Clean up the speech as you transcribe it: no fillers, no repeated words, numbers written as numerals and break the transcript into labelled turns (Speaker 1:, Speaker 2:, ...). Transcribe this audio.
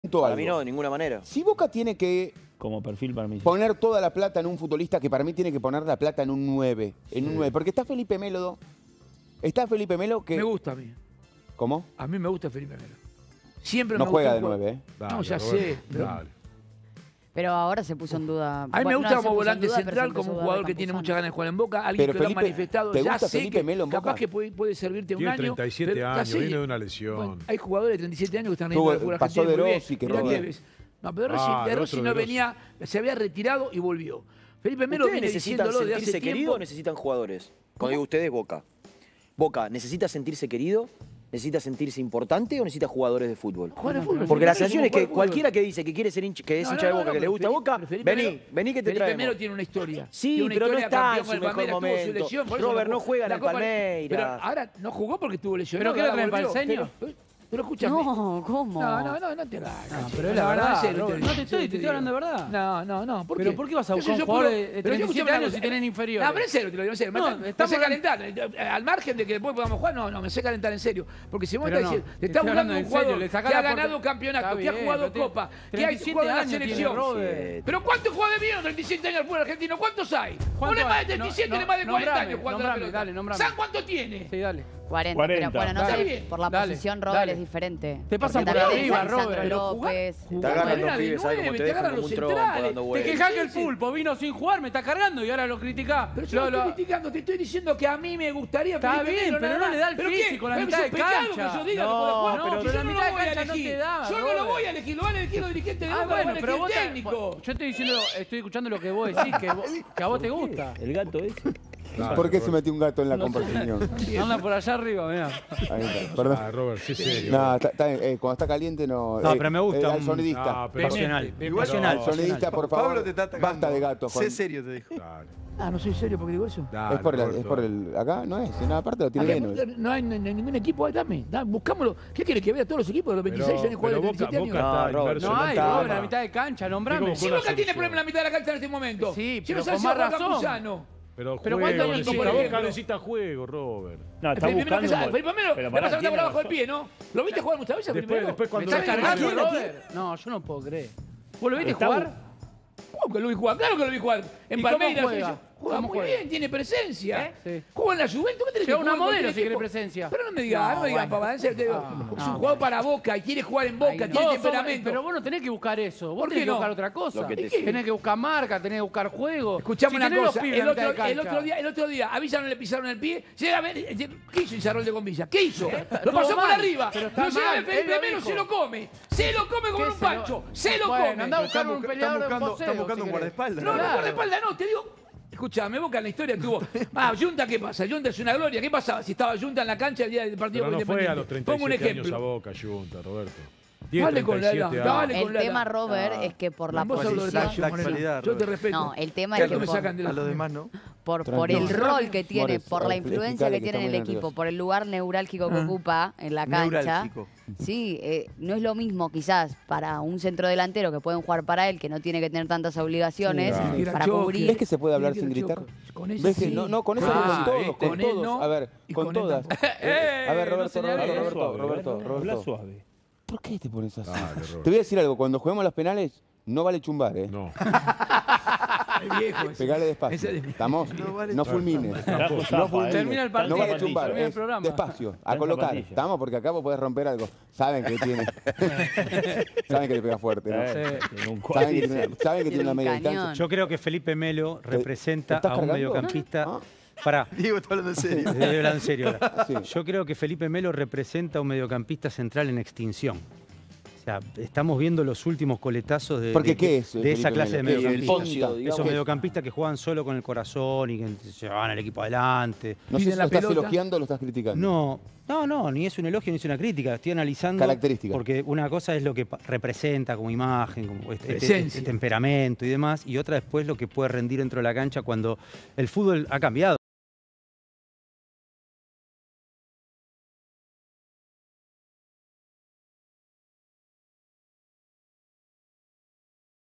Speaker 1: Para mí no, de ninguna manera.
Speaker 2: Si Boca tiene que
Speaker 3: como perfil para mí.
Speaker 2: poner toda la plata en un futbolista, que para mí tiene que poner la plata en un 9. En un 9. Porque está Felipe Melo. Está Felipe Melo que...
Speaker 4: Me gusta a mí.
Speaker 2: ¿Cómo?
Speaker 4: A mí me gusta Felipe Melo. Siempre
Speaker 2: no
Speaker 4: me
Speaker 2: juega
Speaker 4: gustó
Speaker 2: de 9, ¿eh?
Speaker 4: Dale, no, ya sé.
Speaker 5: Pero ahora se puso en duda.
Speaker 4: A mí me gusta
Speaker 5: no,
Speaker 4: como volante
Speaker 5: duda,
Speaker 4: central, como un jugador que tiene muchas ganas de jugar en Boca. Alguien
Speaker 2: Pero
Speaker 4: que lo ha
Speaker 2: Felipe,
Speaker 4: manifestado.
Speaker 2: ¿te
Speaker 4: Ya
Speaker 2: gusta
Speaker 4: sé
Speaker 2: Felipe
Speaker 4: que
Speaker 2: Melo en Boca?
Speaker 4: capaz que puede servirte un
Speaker 6: tiene
Speaker 4: año.
Speaker 6: 37
Speaker 4: pero
Speaker 6: años,
Speaker 4: ya sé
Speaker 6: viene
Speaker 4: que-
Speaker 6: de una lesión.
Speaker 4: Bueno, hay jugadores de 37 años que están rindiendo de jugar
Speaker 2: pasó
Speaker 4: Argentina
Speaker 2: de
Speaker 4: muy bien.
Speaker 2: Rossi, que
Speaker 4: Mirá
Speaker 2: venía.
Speaker 4: Tevez. No, pero Rossi,
Speaker 6: Ah,
Speaker 4: de
Speaker 6: el
Speaker 4: Rossi
Speaker 6: otro
Speaker 4: no
Speaker 6: de Rossi.
Speaker 4: venía, se había retirado y volvió. Felipe Melo
Speaker 1: ¿Ustedes
Speaker 4: viene
Speaker 1: necesitan
Speaker 4: diciéndolo de hace
Speaker 1: sentirse querido
Speaker 4: tiempo.
Speaker 1: o necesitan jugadores? Cuando digo ustedes, Boca. Boca, ¿necesita sentirse querido? ¿Necesita sentirse importante o necesita jugadores de fútbol?
Speaker 4: Jugar de fútbol.
Speaker 1: Porque la
Speaker 4: Felipe
Speaker 1: sensación
Speaker 4: Melo
Speaker 1: es que
Speaker 4: como jugador de
Speaker 1: cualquiera que dice que quiere ser hincha, que es
Speaker 4: fútbol.
Speaker 1: hincha de Boca, que le
Speaker 4: pero
Speaker 1: gusta Boca,
Speaker 4: Felipe
Speaker 1: vení,
Speaker 4: Melo-
Speaker 1: vení que te
Speaker 4: Felipe
Speaker 1: traemos.
Speaker 4: Melo tiene una historia.
Speaker 1: Sí,
Speaker 4: Tiene una
Speaker 1: pero no
Speaker 4: historia,
Speaker 1: está en
Speaker 4: campeón
Speaker 1: su
Speaker 4: con el
Speaker 1: mejor
Speaker 4: Palmeiras, tuvo su
Speaker 1: momento.
Speaker 4: lesión, por eso
Speaker 1: Robert no juega en
Speaker 4: la
Speaker 1: el
Speaker 4: Copa-
Speaker 1: Palmeiras.
Speaker 4: Pero ahora no jugó porque estuvo lesionado.
Speaker 7: ¿Pero qué lo
Speaker 4: ahora
Speaker 7: traen para el
Speaker 4: volvió.
Speaker 7: ceño?
Speaker 4: Pero escúchame.
Speaker 5: No, ¿cómo?
Speaker 4: No te hagas.
Speaker 7: pero es la verdad,
Speaker 4: en serio,
Speaker 7: Robert, no te estoy
Speaker 4: digo.
Speaker 7: hablando de verdad.
Speaker 4: No. ¿Por
Speaker 7: Pero
Speaker 4: qué?
Speaker 7: ¿por qué vas a
Speaker 4: Yo
Speaker 7: buscar
Speaker 4: soy
Speaker 7: un jugador
Speaker 4: puro-
Speaker 7: de
Speaker 4: pero
Speaker 7: 37
Speaker 4: escúchame una
Speaker 7: años
Speaker 4: cosa.
Speaker 7: si tenés inferiores?
Speaker 4: No, pero en serio te lo digo, en serio.
Speaker 7: No,
Speaker 4: Me
Speaker 7: estamos
Speaker 4: sé calentar. Al margen de que después podamos jugar, no, me sé calentar en serio. Porque si vos me
Speaker 7: Pero
Speaker 4: estás
Speaker 7: no,
Speaker 4: diciendo, te
Speaker 7: te
Speaker 4: está
Speaker 7: estoy
Speaker 4: hablando
Speaker 7: hablando
Speaker 4: de un
Speaker 7: en serio,
Speaker 4: jugador
Speaker 7: le
Speaker 4: que
Speaker 7: sacás
Speaker 4: ha
Speaker 7: la
Speaker 4: ganado
Speaker 7: porte-
Speaker 4: campeonato,
Speaker 7: Está
Speaker 4: que ha
Speaker 7: bien,
Speaker 4: jugado
Speaker 7: pero
Speaker 4: Copa, que ha
Speaker 7: 37
Speaker 4: jugado en la
Speaker 7: años tiene
Speaker 4: selección.
Speaker 7: Robert.
Speaker 4: Pero ¿cuántos jugadores vieron 37 años al fútbol argentino? ¿Cuántos hay?
Speaker 7: ¿Cuántos
Speaker 4: Uno es más de
Speaker 7: hay?
Speaker 4: 37,
Speaker 7: No,
Speaker 4: uno es más de 40
Speaker 7: nombrame,
Speaker 4: años jugando a la
Speaker 7: nombrame,
Speaker 4: pelota.
Speaker 7: dale, nombrame.
Speaker 4: ¿Saben cuánto tiene?
Speaker 7: Sí, dale.
Speaker 5: 40,
Speaker 3: 40.
Speaker 5: pero bueno, no
Speaker 4: Dale.
Speaker 5: sé, por la
Speaker 7: Dale,
Speaker 5: posición Robert
Speaker 7: dale.
Speaker 5: es diferente.
Speaker 7: Te pasan
Speaker 5: Porque
Speaker 7: por
Speaker 5: también
Speaker 7: arriba,
Speaker 5: está Lisandro
Speaker 7: Robert, pero
Speaker 5: López.
Speaker 1: Te agarran
Speaker 4: Manera
Speaker 1: los
Speaker 4: de
Speaker 1: pibes, ¿sabes cómo
Speaker 4: nueve,
Speaker 1: te
Speaker 4: te
Speaker 1: dejan
Speaker 4: agarran
Speaker 1: como un
Speaker 4: los
Speaker 1: trompo
Speaker 4: centrales.
Speaker 1: dando
Speaker 7: Te
Speaker 1: vueltas?
Speaker 7: quejás que el pulpo vino sin jugar, me está cargando y ahora lo criticás.
Speaker 4: Pero yo no estoy criticando, te estoy diciendo que a mí me gustaría
Speaker 7: Está
Speaker 4: Felipe
Speaker 7: bien,
Speaker 4: Melo,
Speaker 7: pero
Speaker 4: nada
Speaker 7: no
Speaker 4: más.
Speaker 7: le da el
Speaker 4: ¿Pero
Speaker 7: físico,
Speaker 4: qué?
Speaker 7: la
Speaker 4: ¿Es
Speaker 7: mitad de
Speaker 4: un pecado
Speaker 7: cancha.
Speaker 4: que yo diga
Speaker 1: No,
Speaker 4: que puede jugar?
Speaker 1: pero
Speaker 4: Si
Speaker 7: la
Speaker 4: yo no
Speaker 7: mitad
Speaker 4: lo
Speaker 7: de
Speaker 4: voy a
Speaker 7: cancha no
Speaker 4: elegir.
Speaker 7: te da,
Speaker 4: Yo no lo
Speaker 7: Robert.
Speaker 4: voy a elegir, lo van a elegir los dirigentes de Boca, lo van a
Speaker 7: Bueno, pero
Speaker 4: elegir
Speaker 7: vos
Speaker 4: el técnico.
Speaker 7: yo estoy diciendo, estoy escuchando lo que vos decís, que a vos te gusta.
Speaker 3: El gato ese.
Speaker 2: ¿Por qué se metió un gato en la conversación?
Speaker 7: Anda por allá arriba, mirá.
Speaker 2: Ahí está, perdón.
Speaker 6: Robert, sí, serio.
Speaker 2: No, cuando está caliente no...
Speaker 3: No, pero me gusta
Speaker 2: Al
Speaker 3: un-
Speaker 2: sonidista.
Speaker 6: pero-
Speaker 3: Pasional.
Speaker 7: Igual-
Speaker 3: Pasional.
Speaker 2: Al sonidista, por favor.
Speaker 8: Pablo te está atacando.
Speaker 2: Basta de gatos.
Speaker 8: Sé serio, te dijo.
Speaker 6: Dale,
Speaker 4: No soy serio porque digo eso.
Speaker 6: dale,
Speaker 2: Es por
Speaker 6: Roberto.
Speaker 2: el... Acá no es, en nada aparte lo tiene
Speaker 4: Acá
Speaker 2: menos.
Speaker 4: no hay ningún equipo ahí también. Buscámoslo. ¿Qué quiere que vea todos los equipos de los 26 años jugadores de
Speaker 6: Boca,
Speaker 4: 37 años?
Speaker 6: Boca está
Speaker 1: No, Robert,
Speaker 6: inmerso
Speaker 7: No
Speaker 6: en
Speaker 7: hay,
Speaker 6: un
Speaker 7: Robert,
Speaker 6: drama.
Speaker 7: a la mitad de cancha, nombrame.
Speaker 6: Digo,
Speaker 4: Si
Speaker 6: Una
Speaker 4: Boca tiene
Speaker 6: selección.
Speaker 4: problema en la mitad de la cancha en este momento.
Speaker 7: Sí,
Speaker 4: Si no
Speaker 7: pero
Speaker 4: sabe
Speaker 7: con más
Speaker 4: jugar
Speaker 7: razón.
Speaker 4: Campuzano.
Speaker 6: Pero
Speaker 7: Pero
Speaker 6: juego,
Speaker 7: ¿cuántos años
Speaker 6: necesita
Speaker 4: tiene?
Speaker 6: Boca, necesita juego, Robert.
Speaker 3: No, está
Speaker 4: Felipe Melo,
Speaker 3: buscando.
Speaker 4: que Felipe Melo
Speaker 3: pero
Speaker 4: le
Speaker 3: pará,
Speaker 4: pasa la
Speaker 3: tiene
Speaker 4: bola bajo el
Speaker 3: razón.
Speaker 4: pie, ¿no? ¿Lo viste jugar muchas veces a Felipe Melo?
Speaker 6: Después
Speaker 7: ¿Me
Speaker 6: cuando
Speaker 7: estás cargando,
Speaker 4: ¿A quién?
Speaker 7: Robert? No, yo no puedo creer. ¿Vos lo viste
Speaker 3: Está
Speaker 7: jugar?
Speaker 4: ¿Cómo que lo vi jugar? Claro que lo vi jugar. En
Speaker 7: ¿Y cómo
Speaker 4: Palmeiras.
Speaker 7: juega?
Speaker 4: Juega
Speaker 7: ¿Cómo
Speaker 4: muy
Speaker 7: juega?
Speaker 4: bien, tiene presencia.
Speaker 7: Sí.
Speaker 4: Juega en la Juventus. ¿Qué tenés
Speaker 7: Lleva
Speaker 4: que
Speaker 7: una
Speaker 4: jugar con
Speaker 7: modelo
Speaker 4: el
Speaker 7: si quiere
Speaker 4: equipo?
Speaker 7: presencia.
Speaker 4: Pero no me digas, no me digas,
Speaker 7: bueno.
Speaker 4: papá. En serio, te digo, es un jugador para Boca y quiere jugar en Boca,
Speaker 7: Ahí
Speaker 4: tiene
Speaker 7: no.
Speaker 4: temperamento.
Speaker 7: Pero vos no tenés que buscar eso. Vos
Speaker 4: ¿Por
Speaker 7: tenés
Speaker 4: qué
Speaker 7: que
Speaker 4: no?
Speaker 7: buscar otra cosa.
Speaker 1: Lo que te
Speaker 7: Tenés que buscar marca, tenés que buscar juego.
Speaker 4: Escuchame
Speaker 7: Si
Speaker 4: una
Speaker 7: tenés los
Speaker 4: cosa,
Speaker 7: pibes en
Speaker 4: el
Speaker 7: la mitad de
Speaker 4: otro día, a Villa no le pisaron el pie. Llega a ver, ¿qué hizo Izarrolde con Villa? ¿Qué hizo? Lo
Speaker 7: estuvo
Speaker 4: pasó por
Speaker 7: mal,
Speaker 4: arriba.
Speaker 7: pero está
Speaker 4: Lo llega a ver
Speaker 7: mal,
Speaker 4: Felipe
Speaker 7: él lo
Speaker 4: Melo,
Speaker 7: dijo.
Speaker 4: se lo come. Se lo come con
Speaker 7: ¿Qué
Speaker 4: un
Speaker 7: se lo-
Speaker 4: pancho. Se lo
Speaker 7: Bueno,
Speaker 4: come.
Speaker 7: andá a buscar un peleador de
Speaker 8: Están
Speaker 7: boxeo,
Speaker 8: buscando
Speaker 7: si
Speaker 8: un
Speaker 7: querés.
Speaker 8: guardaespaldas.
Speaker 4: No, no,
Speaker 7: Claro.
Speaker 4: por la espalda no, te digo. Escuchame, Boca en la historia tuvo. Junta, ¿qué pasa? Junta es una gloria. ¿Qué pasaba si estaba Junta en la cancha el día del partido
Speaker 6: Pero
Speaker 4: con
Speaker 6: no fue a los
Speaker 4: Independiente? Pongo un
Speaker 6: 37 años a
Speaker 4: ejemplo.
Speaker 6: Boca, Junta, Roberto. Tiene
Speaker 4: Dale con la
Speaker 6: 37
Speaker 4: edad, dale.
Speaker 6: años.
Speaker 4: con
Speaker 5: El
Speaker 4: la
Speaker 5: tema,
Speaker 4: edad.
Speaker 5: Robert, es que por la
Speaker 4: Vos hablo de
Speaker 5: posición...
Speaker 4: Nacho,
Speaker 8: la
Speaker 4: Moreno.
Speaker 8: actualidad,
Speaker 4: Yo te
Speaker 8: Robert.
Speaker 4: respeto.
Speaker 5: No, el tema
Speaker 4: Que
Speaker 5: es que
Speaker 4: me sacan de
Speaker 8: A los demás no.
Speaker 5: por el
Speaker 2: Tranquilo.
Speaker 5: rol que tiene,
Speaker 2: Morris,
Speaker 5: por la
Speaker 2: explicale
Speaker 5: influencia
Speaker 2: que
Speaker 5: que tiene en
Speaker 2: está
Speaker 5: el
Speaker 2: muy
Speaker 5: equipo,
Speaker 2: nervioso.
Speaker 5: por el lugar neurálgico que ocupa en la cancha.
Speaker 8: Neurálgico.
Speaker 5: Sí, no es lo mismo quizás para un centrodelantero que pueden jugar para él, que no tiene que tener tantas obligaciones
Speaker 2: Sí,
Speaker 4: claro.
Speaker 5: para
Speaker 4: Choque.
Speaker 5: cubrir.
Speaker 2: ¿Ves que se puede hablar
Speaker 4: Tiene
Speaker 2: sin
Speaker 4: que ir a
Speaker 2: gritar?
Speaker 4: Choco. Con ese
Speaker 2: ¿Ves que
Speaker 4: sí.
Speaker 2: no, con eso
Speaker 4: Ah,
Speaker 2: con todos,
Speaker 4: ¿viste?
Speaker 2: con
Speaker 4: Con él
Speaker 2: todos.
Speaker 4: no,
Speaker 2: A ver,
Speaker 4: y
Speaker 2: con
Speaker 4: con él
Speaker 2: todas.
Speaker 4: tampoco.
Speaker 2: A ver,
Speaker 7: no
Speaker 2: Roberto,
Speaker 7: señales.
Speaker 2: Roberto.
Speaker 3: Habla suave.
Speaker 2: ¿Por qué te pones así?
Speaker 6: Dale, Robert.
Speaker 2: Te voy a decir algo, cuando juguemos los penales, no vale chumbar, ¿eh?
Speaker 6: No.
Speaker 4: Es viejo ese.
Speaker 2: Pegale despacio.
Speaker 4: Ese es de-
Speaker 2: ¿Estamos?
Speaker 8: No vale
Speaker 2: No
Speaker 8: chumbar.
Speaker 2: fulmines.
Speaker 3: Trajo
Speaker 2: No
Speaker 3: zapa,
Speaker 2: fulmines.
Speaker 7: Termina el partido,
Speaker 2: No vale
Speaker 3: zapatilla.
Speaker 2: chumbar.
Speaker 7: termina el
Speaker 2: es
Speaker 7: programa.
Speaker 2: despacio, a
Speaker 3: Está en
Speaker 2: colocar.
Speaker 3: zapatilla.
Speaker 2: ¿Estamos? Porque acá vos podés romper algo. Saben que tiene. Saben que le pega fuerte, ¿no?
Speaker 3: Tiene un
Speaker 2: Saben que
Speaker 3: cuádriceps.
Speaker 2: tiene
Speaker 5: Tiene
Speaker 2: una
Speaker 5: un
Speaker 2: media
Speaker 5: cañón.
Speaker 2: distancia.
Speaker 9: Yo creo que Felipe Melo representa
Speaker 2: ¿Estás
Speaker 9: a un
Speaker 2: cargando?
Speaker 9: mediocampista.
Speaker 2: ¿Ah?
Speaker 9: Pará,
Speaker 8: Diego está hablando en serio.
Speaker 9: estoy hablando en serio ahora.
Speaker 2: Sí.
Speaker 9: Yo creo que Felipe Melo representa a un mediocampista central en extinción. O sea, estamos viendo los últimos coletazos de,
Speaker 2: Porque,
Speaker 9: de-
Speaker 2: ¿qué es,
Speaker 9: de esa
Speaker 2: Felipe
Speaker 9: clase de
Speaker 2: Melo? ¿Qué es?
Speaker 1: El
Speaker 9: mediocampistas.
Speaker 1: Poncio, digamos.
Speaker 9: Esos mediocampistas que juegan solo con el corazón y que llevan al equipo adelante.
Speaker 2: No sé
Speaker 4: Piden
Speaker 2: si
Speaker 4: la
Speaker 2: lo estás
Speaker 4: pelota.
Speaker 2: elogiando o lo estás criticando.
Speaker 9: No, ni es un elogio ni es una crítica. Estoy analizando.
Speaker 2: Características.
Speaker 9: Porque una cosa es lo que representa como imagen, como
Speaker 4: Esencia.
Speaker 9: este temperamento y demás, y otra después lo que puede rendir dentro de la cancha cuando el fútbol ha cambiado.